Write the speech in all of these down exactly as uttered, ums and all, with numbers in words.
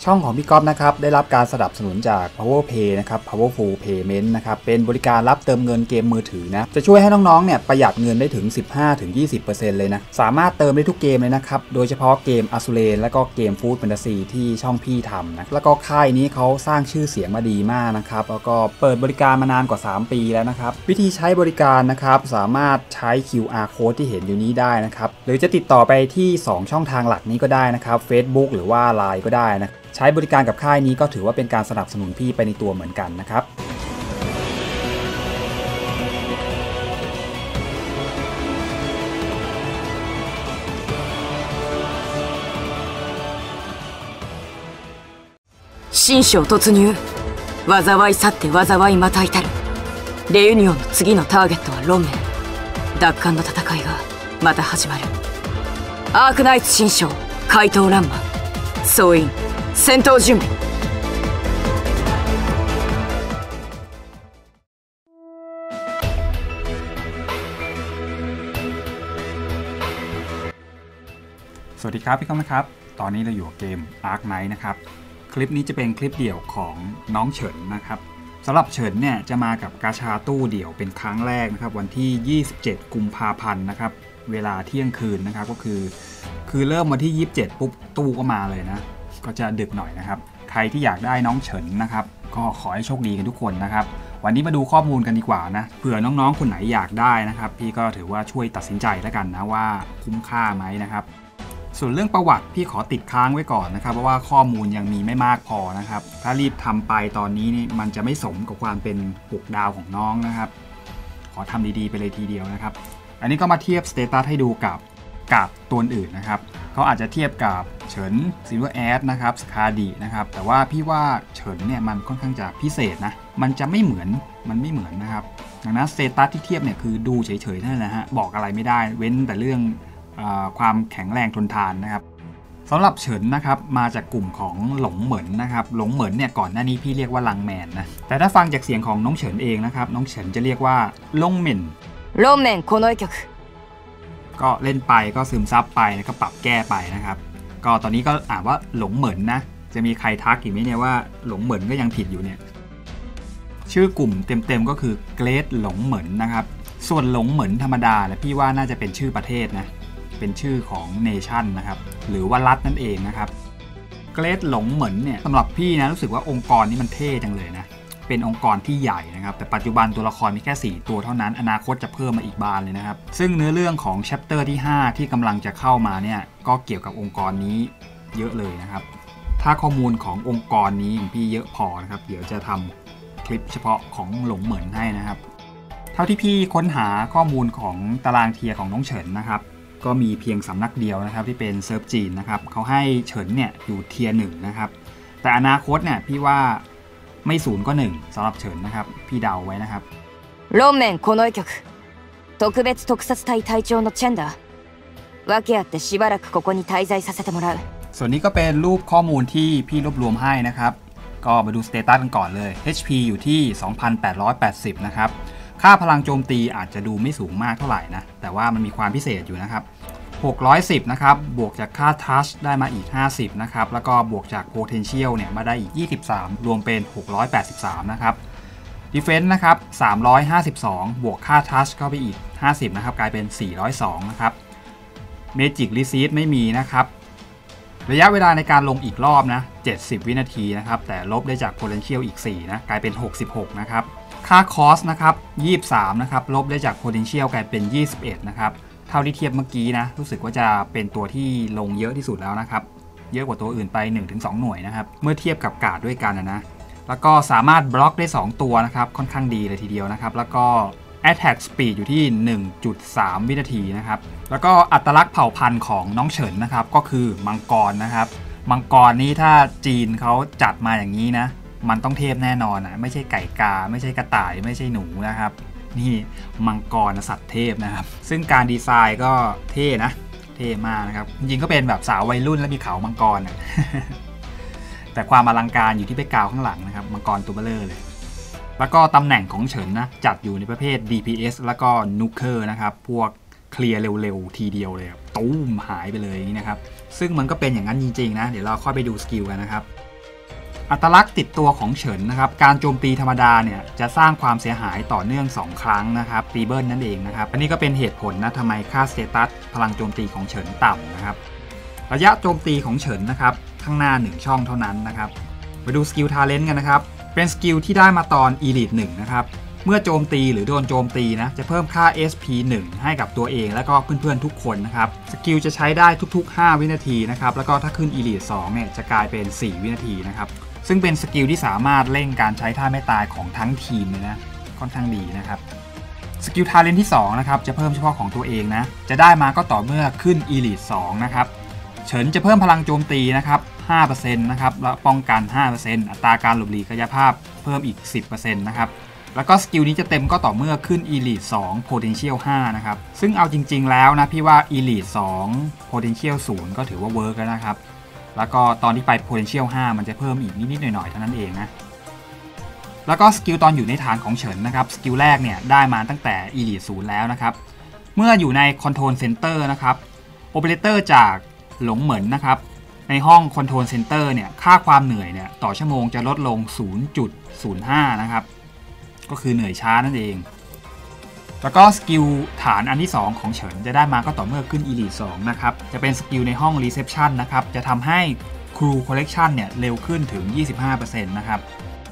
ช่องของพี่ก๊อฟนะครับได้รับการสนับสนุนจาก PowerPay นะครับ Powerful Payment นะครับเป็นบริการรับเติมเงินเกมมือถือนะจะช่วยให้น้องๆเนี่ยประหยัดเงินได้ถึง สิบห้าถึงยี่สิบเปอร์เซ็นต์ เลยนะสามารถเติมได้ทุกเกมเลยนะครับโดยเฉพาะเกม Azur และก็เกม Food Fantasy ที่ช่องพี่ทำนะแล้วก็ค่ายนี้เขาสร้างชื่อเสียงมาดีมากนะครับแล้วก็เปิดบริการมานานกว่าสามปีแล้วนะครับวิธีใช้บริการนะครับสามารถใช้ คิว อาร์ Code ที่เห็นอยู่นี้ได้นะครับหรือจะติดต่อไปที่สองช่องทางหลักนี้ก็ได้นะครับ Facebook หรือว่า ไลน์ ก็ได้นะใช้บริการกับค่ายนี้ก็ถือว่าเป็นการสนับสนุนพี่ไปในตัวเหมือนกันนะครับ新章突入災い去って災いまた至るレユニオンの次のターゲットはロンメン奪還の戦いがまた始まるアークナイツ新章怪盗ランマン総員戦闘準備สวัสดีครับพี่ก้องนะครับตอนนี้เราอยู่กับเกม Ark Knight นะครับคลิปนี้จะเป็นคลิปเดี่ยวของน้องเฉินนะครับสำหรับเฉินเนี่ยจะมากับกาชาตู้เดี่ยวเป็นครั้งแรกนะครับวันที่ยี่สิบเจ็ดกุมภาพันธ์นะครับเวลาเที่ยงคืนนะครับก็คือคือเริ่มวันที่ยี่สิบเจ็ดปุ๊บตู้ก็มาเลยนะก็จะดึกหน่อยนะครับใครที่อยากได้น้องเฉินนะครับก็ขอให้โชคดีกันทุกคนนะครับวันนี้มาดูข้อมูลกันดีกว่านะเผื่อน้องๆคนไหนอยากได้นะครับพี่ก็ถือว่าช่วยตัดสินใจแล้วกันนะว่าคุ้มค่าไหมนะครับส่วนเรื่องประวัติพี่ขอติดค้างไว้ก่อนนะครับเพราะว่าข้อมูลยังมีไม่มากพอนะครับถ้ารีบทำไปตอนนี้นี่มันจะไม่สมกับความเป็นหกดาวของน้องนะครับขอทำดีๆไปเลยทีเดียวนะครับอันนี้ก็มาเทียบสเตตัสให้ดูกับกับตัวอื่นนะครับเขาอาจจะเทียบกับเฉินซิลเวอร์แอดนะครับสคาดีนะครับแต่ว่าพี่ว่าเฉินเนี่ยมันค่อนข้างจะพิเศษนะมันจะไม่เหมือนมันไม่เหมือนนะครับดังนั้นสเตตัสที่เทียบเนี่ยคือดูเฉยๆนั่นแหละฮะบอกอะไรไม่ได้เว้นแต่เรื่องความแข็งแรงทนทานนะครับสำหรับเฉินนะครับมาจากกลุ่มของหลงเหมินนะครับหลงเหมินเนี่ยก่อนหน้านี้พี่เรียกว่าลังแมนนะแต่ถ้าฟังจากเสียงของน้องเฉินเองนะครับน้องเฉินจะเรียกว่าลงเหมินลงเหมินโคโนอิ曲ก็เล่นไปก็ซึมซับไปแล้วก็ปรับแก้ไปนะครับก็ตอนนี้ก็อ่านว่าหลงเหมินนะจะมีใครทักอีกไหมเนี่ยว่าหลงเหมินก็ยังผิดอยู่เนี่ยชื่อกลุ่มเต็มๆก็คือเกรดหลงเหมินนะครับส่วนหลงเหมินธรรมดาเนี่ยพี่ว่าน่าจะเป็นชื่อประเทศนะเป็นชื่อของเนชั่นนะครับหรือว่ารัฐนั่นเองนะครับเกรดหลงเหมินเนี่ยสำหรับพี่นะรู้สึกว่าองค์กรนี้มันเท่จังเลยนะเป็นองค์กรที่ใหญ่นะครับแต่ปัจจุบันตัวละครมีแค่สี่ตัวเท่านั้นอนาคตจะเพิ่มมาอีกบานเลยนะครับซึ่งเนื้อเรื่องของแชปเตอร์ที่ห้าที่กำลังจะเข้ามาเนี่ยก็เกี่ยวกับองค์กรนี้เยอะเลยนะครับถ้าข้อมูลขององค์กรนี้ของพี่เยอะพอนะครับเดี๋ยวจะทำคลิปเฉพาะของหลงเหมินให้นะครับเท่าที่พี่ค้นหาข้อมูลของตารางเทียร์ของน้องเฉินนะครับก็มีเพียงสำนักเดียวนะครับที่เป็นเซิร์ฟจีนนะครับเขาให้เฉินเนี่ยอยู่เทียร์หนึ่งนะครับแต่อนาคตเนี่ยพี่ว่าไม่ศูนย์ก็หนึ่งสำหรับเฉินนะครับพี่เดาไว้นะครับロンメンこのイ曲特別特撮隊隊長のチェンだ訳あってしばらくここに滞在させてもらうส่วนนี้ก็เป็นรูปข้อมูลที่พี่รวบรวมให้นะครับก็มาดูสเตตัสกันก่อนเลย เอช พี อยู่ที่ สองพันแปดร้อยแปดสิบ นะครับค่าพลังโจมตีอาจจะดูไม่สูงมากเท่าไหร่นะแต่ว่ามันมีความพิเศษอยู่นะครับหกร้อยสิบนะครับบวกจากค่าทัชได้มาอีกห้าสิบนะครับแล้วก็บวกจาก potential เนี่ยมาได้อีกยี่สิบสามรวมเป็นหกร้อยแปดสิบสามนะครับ defense นะครับสามร้อยห้าสิบสองบวกค่าทัชเข้าไปอีกห้าสิบนะครับกลายเป็นสี่ร้อยสองนะครับ magic receipt ไม่มีนะครับระยะเวลาในการลงอีกรอบนะเจ็ดสิบวินาทีนะครับแต่ลบได้จาก potential อีกสี่นะกลายเป็นหกสิบหกนะครับค่าคอสนะครับยี่สิบสามนะครับลบได้จาก potential กลายเป็นยี่สิบเอ็ดนะครับเท่าที่เทียบเมื่อกี้นะรู้สึกว่าจะเป็นตัวที่ลงเยอะที่สุดแล้วนะครับเยอะกว่าตัวอื่นไป หนึ่งถึงสอง หน่วยนะครับเมื่อเทียบกับการ์ดด้วยกันนะนะแล้วก็สามารถบล็อกได้สองตัวนะครับค่อนข้างดีเลยทีเดียวนะครับแล้วก็ attack speed อยู่ที่ หนึ่งจุดสาม วินาทีนะครับแล้วก็อัตลักษณ์เผ่าพันธุ์ของน้องเฉินนะครับก็คือมังกรนะครับมังกรนี้ถ้าจีนเขาจัดมาอย่างนี้นะมันต้องเทพแน่นอนนะไม่ใช่ไก่กาไม่ใช่กระต่ายไม่ใช่หนูนะครับนี่มังกรสัตว์เทพนะครับซึ่งการดีไซน์ก็เท่นะเท่มากนะครับจริงๆก็เป็นแบบสาววัยรุ่นและมีเขามังกร แต่ความอลังการอยู่ที่แบ็คกราวด์ข้างหลังนะครับมังกรตัวเบลอเลยแล้วก็ตำแหน่งของเฉินนะจัดอยู่ในประเภท ดี พี เอส แล้วก็นูเคอร์นะครับพวกเคลียร์เร็วๆทีเดียวเลยตุ้มหายไปเลยนะครับซึ่งมันก็เป็นอย่างนั้นจริงๆนะเดี๋ยวเราค่อยไปดูสกิลกันนะครับอัตลักษณ์ติดตัวของเฉินนะครับการโจมตีธรรมดาเนี่ยจะสร้างความเสียหายต่อเนื่องสองครั้งนะครับตีเบิลนั่นเองนะครับอันนี้ก็เป็นเหตุผลนะทำไมค่าสเตตัสพลังโจมตีของเฉินต่ำนะครับระยะโจมตีของเฉินนะครับข้างหน้าหนึ่งช่องเท่านั้นนะครับมาดูสกิลทาเลนต์กันนะครับเป็นสกิลที่ได้มาตอน Elite หนึ่งนะครับเมื่อโจมตีหรือโดนโจมตีนะจะเพิ่มค่า เอส พี หนึ่ง ให้กับตัวเองและก็เพื่อนๆทุกคนนะครับสกิลจะใช้ได้ทุกๆห้าวินาทีนะครับแล้วก็ถ้าขึ้น Elite สองเนี่ยจะกลายเป็นสี่วินาทีนะครับซึ่งเป็นสกิลที่สามารถเร่งการใช้ท่าไม่ตายของทั้งทีมเลยนะค่อนข้างดีนะครับสกิลทาเลนต์ที่สองนะครับจะเพิ่มเฉพาะของตัวเองนะจะได้มาก็ต่อเมื่อขึ้น Elite สองนะครับเฉินจะเพิ่มพลังโจมตีนะครับ ห้าเปอร์เซ็นต์ นะครับและป้องกัน ห้าเปอร์เซ็นต์ อัตราการหลบหลีกกายภาพเพิ่มอีก สิบเปอร์เซ็นต์ นะครับแล้วก็สกิลนี้จะเต็มก็ต่อเมื่อขึ้น Elite สอง Potential ห้านะครับซึ่งเอาจริงๆแล้วนะพี่ว่า Elite สอง Potential ศูนย์ก็ถือว่าเวิร์กแล้วนะครับแล้วก็ตอนที่ไป Potential ห้ามันจะเพิ่มอีกนิดๆหน่อยๆเท่านั้นเองนะแล้วก็สกิลตอนอยู่ในฐานของเฉินนะครับสกิลแรกเนี่ยได้มาตั้งแต่ Elite ศูนย์แล้วนะครับเมื่ออยู่ใน Control Center นะครับโอเปอเรเตอร์จากหลงเหมินนะครับในห้อง Control Center เนี่ยค่าความเหนื่อยเนี่ยต่อชั่วโมงจะลดลง ศูนย์จุดศูนย์ห้า นะครับก็คือเหนื่อยช้านั่นเองแล้วก็สกิลฐานอันที่สองของเฉินจะได้มาก็ต่อเมื่อขึ้น Elite สองนะครับจะเป็นสกิลในห้อง Reception นะครับจะทำให้ Crew Collection เนี่ยเร็วขึ้นถึง ยี่สิบห้าเปอร์เซ็นต์ นะครับ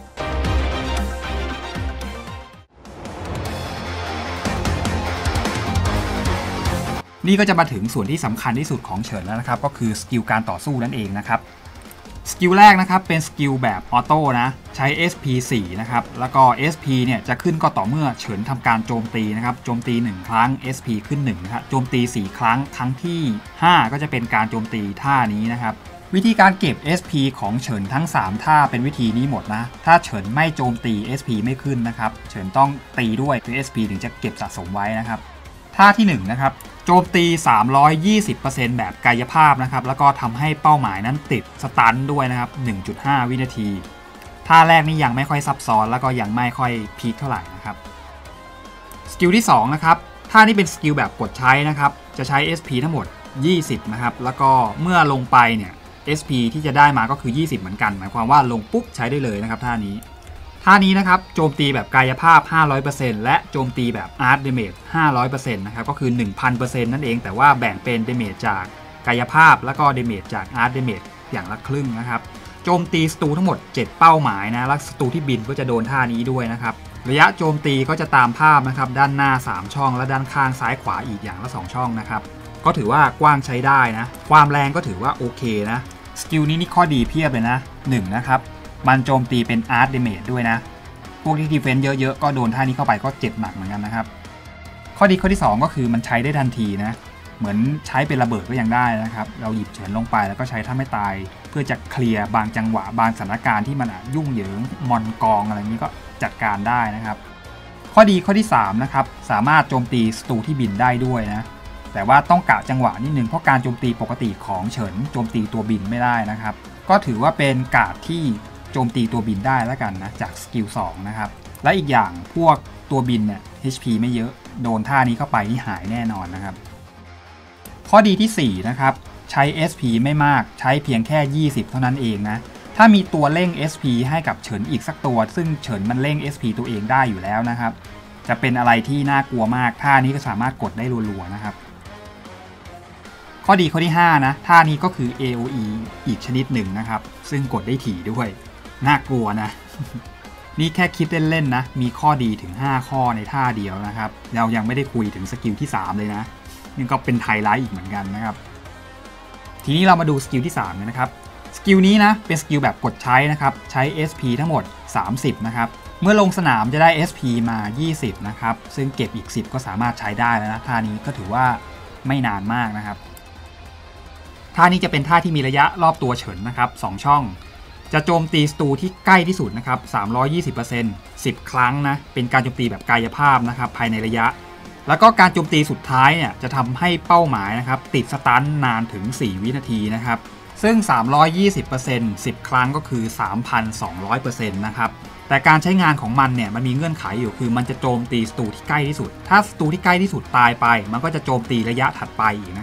นี่ก็จะมาถึงส่วนที่สำคัญที่สุดของเฉินแล้วนะครับก็คือสกิลการต่อสู้นั่นเองนะครับสกิลแรกนะครับเป็นสกิลแบบออโต้นะใช้ เอส พี สี่ นะครับแล้วก็ เอส พี เนี่ยจะขึ้นก็ต่อเมื่อเฉินทำการโจมตีนะครับโจมตีหนึ่งครั้ง เอส พี ขึ้นหนึ่งนะครับโจมตีสี่ครั้งครั้งที่ห้าก็จะเป็นการโจมตีท่านี้นะครับวิธีการเก็บ เอส พี ของเฉินทั้งสามท่าเป็นวิธีนี้หมดนะถ้าเฉินไม่โจมตี เอส พี ไม่ขึ้นนะครับเฉินต้องตีด้วยคือ เอส พี ถึงจะเก็บสะสมไว้นะครับท่าที่หนึ่งนะครับโจมตี สามร้อยยี่สิบเปอร์เซ็นต์ แบบกายภาพนะครับแล้วก็ทำให้เป้าหมายนั้นติดสตันด้วยนะครับ หนึ่งจุดห้า วินาทีท่าแรกนี่ยังไม่ค่อยซับซ้อนแล้วก็ยังไม่ค่อยพีคเท่าไหร่นะครับสกิลที่สองนะครับท่านี้เป็นสกิลแบบกดใช้นะครับจะใช้ เอส พี ทั้งหมดยี่สิบนะครับแล้วก็เมื่อลงไปเนี่ย เอส พี ที่จะได้มาก็คือยี่สิบเหมือนกันหมายความว่าลงปุ๊บใช้ได้เลยนะครับท่านี้ท่านี้นะครับโจมตีแบบกายภาพ ห้าร้อยเปอร์เซ็นต์ และโจมตีแบบ Art Damage ห้าร้อยเปอร์เซ็นต์ นะครับก็คือ หนึ่งพันเปอร์เซ็นต์ นั่นเองแต่ว่าแบ่งเป็น Damage จากกายภาพแล้วก็ Damage จาก Art Damage อย่างละครึ่งนะครับโจมตีศัตรูทั้งหมดเจ็ดเป้าหมายนะและศัตรูที่บินก็จะโดนท่านี้ด้วยนะครับระยะโจมตีก็จะตามภาพนะครับด้านหน้าสามช่องและด้านข้างซ้ายขวาอีกอย่างละสองช่องนะครับก็ถือว่ากว้างใช้ได้นะความแรงก็ถือว่าโอเคนะสกิลนี้นี่ข้อดีเพียบเลยนะหนึ่งนะครับมันโจมตีเป็น Art Damage ด้วยนะพวกที่ดีเฟนซ์เยอะๆก็โดนท่านี้เข้าไปก็เจ็บหนักเหมือนกันนะครับข้อดีข้อที่สองก็คือมันใช้ได้ทันทีนะเหมือนใช้เป็นระเบิดก็ยังได้นะครับเราหยิบเฉินลงไปแล้วก็ใช้ท่าไม่ตายเพื่อจะเคลียร์บางจังหวะบางสถานการณ์ที่มันยุ่งเหยิงมอนกองอะไรนี้ก็จัดการได้นะครับข้อดีข้อที่สามนะครับสามารถโจมตีศัตรูที่บินได้ด้วยนะแต่ว่าต้องกะจังหวะนิดนึงเพราะการโจมตีปกติของเฉินโจมตีตัวบินไม่ได้นะครับก็ถือว่าเป็นการ์ดที่โจมตีตัวบินได้แล้วกันนะจากสกิลสองนะครับและอีกอย่างพวกตัวบินเนี่ย เอช พี ไม่เยอะโดนท่านี้เข้าไปนี่หายแน่นอนนะครับข้อดีที่สี่นะครับใช้ เอส พี ไม่มากใช้เพียงแค่ยี่สิบเท่านั้นเองนะถ้ามีตัวเร่ง เอส พี ให้กับเฉินอีกสักตัวซึ่งเฉินมันเร่ง เอส พี ตัวเองได้อยู่แล้วนะครับจะเป็นอะไรที่น่ากลัวมากท่านี้ก็สามารถกดได้รัวๆนะครับข้อดีข้อที่ห้านะท่านี้ก็คือ เอ โอ อี อีกชนิดหนึ่งนะครับซึ่งกดได้ถี่ด้วยน่ากลัวนะ นี่แค่คิดเล่นๆนะมีข้อดีถึงห้าข้อในท่าเดียวนะครับเรายังไม่ได้คุยถึงสกิลที่สามเลยนะนี่ก็เป็นไฮไลท์อีกเหมือนกันนะครับทีนี้เรามาดูสกิลที่สามกันนะครับสกิลนี้นะเป็นสกิลแบบกดใช้นะครับใช้ เอส พี ทั้งหมดสามสิบนะครับเมื่อลงสนามจะได้ เอส พี มายี่สิบนะครับซึ่งเก็บอีกสิบก็สามารถใช้ได้แล้วนะท่านี้ก็ถือว่าไม่นานมากนะครับท่านี้จะเป็นท่าที่มีระยะรอบตัวเฉินนะครับสองช่องจะโจมตีศัตรูที่ใกล้ที่สุดนะครับ สามร้อยยี่สิบเปอร์เซ็นต์ สิบ ครั้งนะเป็นการโจมตีแบบกายภาพนะครับภายในระยะแล้วก็การโจมตีสุดท้ายเนี่ยจะทำให้เป้าหมายนะครับติดสตันนานถึงสี่วินาทีนะครับซึ่ง สามร้อยยี่สิบเปอร์เซ็นต์ สิบ ครั้งก็คือ สามพันสองร้อยเปอร์เซ็นต์ นะครับแต่การใช้งานของมันเนี่ยมันมีเงื่อนไขอยู่คือมันจะโจมตีศัตรูที่ใกล้ที่สุดถ้าศัตรูที่ใกล้ที่สุดตายไปมันก็จะโจมตีระยะถัดไปอีกนะครับ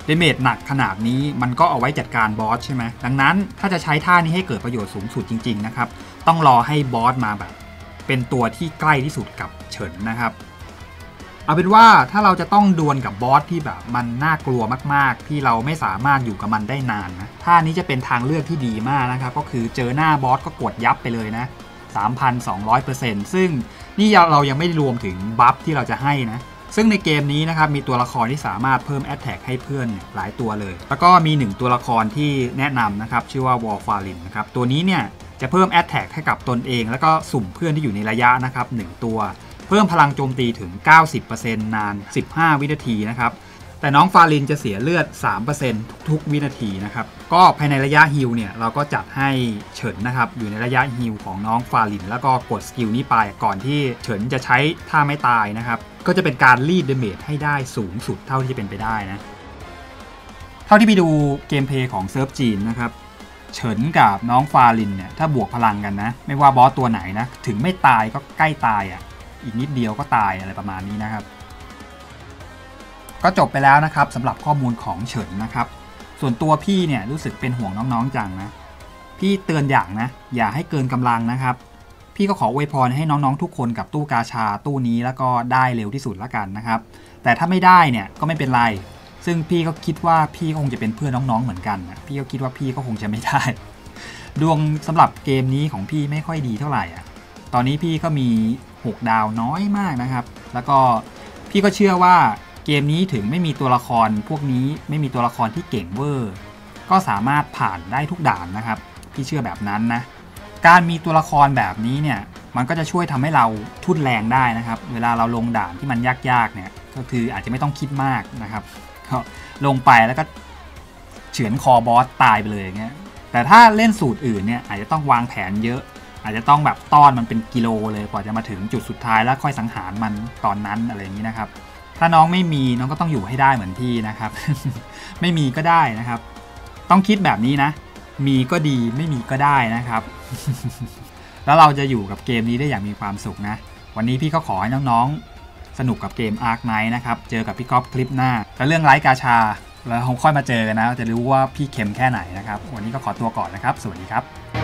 เดเมจหนักขนาดนี้มันก็เอาไว้จัดการบอสใช่ไหมดังนั้นถ้าจะใช้ท่านี้ให้เกิดประโยชน์สูงสุดจริงๆนะครับต้องรอให้บอสมาแบบเป็นตัวที่ใกล้ที่สุดกับเฉินนะครับเอาเป็นว่าถ้าเราจะต้องดวลกับบอสที่แบบมันน่ากลัวมากๆที่เราไม่สามารถอยู่กับมันได้นานนะท่านี้จะเป็นทางเลือกที่ดีมากนะครับก็คือเจอหน้าบอสก็กดยับไปเลยนะ สามพันสองร้อยเปอร์เซ็นต์ ซึ่งนี่เรายังไม่รวมถึงบัฟที่เราจะให้นะซึ่งในเกมนี้นะครับมีตัวละครที่สามารถเพิ่มแอตแทกให้เพื่อนหลายตัวเลยแล้วก็มีหนึ่งตัวละครที่แนะนำนะครับชื่อว่าวอลฟารินนะครับตัวนี้เนี่ยจะเพิ่มแอตแทกให้กับตนเองแล้วก็สุ่มเพื่อนที่อยู่ในระยะนะครับหนึ่งตัวเพิ่มพลังโจมตีถึง เก้าสิบเปอร์เซ็นต์ นานสิบห้าวินาทีนะครับแต่น้องฟารินจะเสียเลือด สามเปอร์เซ็นต์ ทุกๆวินาทีนะครับก็ภายในระยะฮีลเนี่ยเราก็จัดให้เฉินนะครับอยู่ในระยะฮีลของน้องฟารินแล้วก็กดสกิลนี้ไปก่อนที่เฉินจะใช้ท่าไม่ตายนะครับก็จะเป็นการรีดเดเมจให้ได้สูงสุดเท่าที่จะเป็นไปได้นะเท่าที่ไปดูเกมเพลย์ของเซิร์ฟจีนนะครับเฉินกับน้องฟารินเนี่ยถ้าบวกพลังกันนะไม่ว่าบอสตัวไหนนะถึงไม่ตายก็ใกล้ตายอ่ะอีกนิดเดียวก็ตายอะไรประมาณนี้นะครับก็จบไปแล้วนะครับสำหรับข้อมูลของเฉินนะครับส่วนตัวพี่เนี่ยรู้สึกเป็นห่วงน้องๆจังนะพี่เตือนอย่างนะอย่าให้เกินกำลังนะครับพี่ก็ขออวยพรให้น้องๆทุกคนกับตู้กาชาตู้นี้แล้วก็ได้เร็วที่สุดละกันนะครับแต่ถ้าไม่ได้เนี่ยก็ไม่เป็นไรซึ่งพี่ก็คิดว่าพี่คงจะเป็นเพื่อนน้องๆเหมือนกันนะพี่ก็คิดว่าพี่ก็คงจะไม่ได้ดวงสำหรับเกมนี้ของพี่ไม่ค่อยดีเท่าไหร่อ่ะตอนนี้พี่ก็มีหกดาวน้อยมากนะครับแล้วก็พี่ก็เชื่อว่าเกมนี้ถึงไม่มีตัวละครพวกนี้ไม่มีตัวละครที่เก่งเวอร์ก็สามารถผ่านได้ทุกด่านนะครับพี่เชื่อแบบนั้นนะการมีตัวละครแบบนี้เนี่ยมันก็จะช่วยทำให้เราทุ่นแรงได้นะครับเวลาเราลงด่านที่มันยากๆเนี่ยก็คืออาจจะไม่ต้องคิดมากนะครับก็ลงไปแล้วก็เฉือนคอบอสตายไปเลยอย่างเงี้ยแต่ถ้าเล่นสูตรอื่นเนี่ยอาจจะต้องวางแผนเยอะอาจจะต้องแบบต้อนมันเป็นกิโลเลยกว่าจะมาถึงจุดสุดท้ายแล้วค่อยสังหารมันตอนนั้นอะไรอย่างนี้นะครับถ้าน้องไม่มีน้องก็ต้องอยู่ให้ได้เหมือนพี่นะครับ ไม่มีก็ได้นะครับต้องคิดแบบนี้นะมีก็ดีไม่มีก็ได้นะครับ แล้วเราจะอยู่กับเกมนี้ได้อย่างมีความสุขนะวันนี้พี่ก็ขอให้น้องๆสนุกกับเกม Ark Knight นะครับเจอกับพี่ก๊อฟคลิปหน้าแล้วเรื่องไลฟ์กาชาแล้วค่อยมาเจอกันนะจะรู้ว่าพี่เข็มแค่ไหนนะครับวันนี้ก็ขอตัวก่อนนะครับสวัสดีครับ